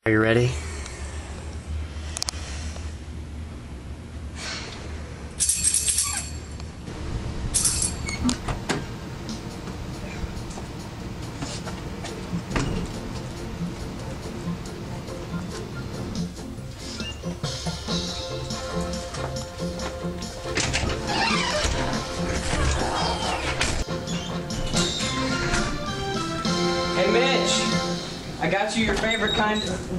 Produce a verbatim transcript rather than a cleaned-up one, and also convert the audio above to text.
Are you ready? Hey Mitch, I got you your favorite kind of